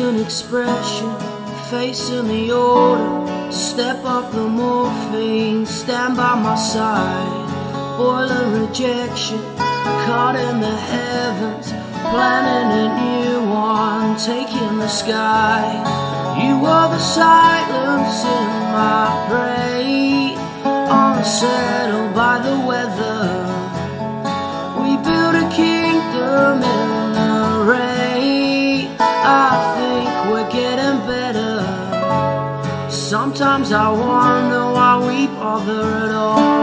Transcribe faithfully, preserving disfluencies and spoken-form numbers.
an expression, facing the order. Step up the morphine, stand by my side. Boiler rejection, caught in the heavens, planning a new one, taking the sky. You were the silence in my brain, unsettled by the weather. We built a kingdom in the rain. I think we're getting better. Sometimes I wonder why we bother at all.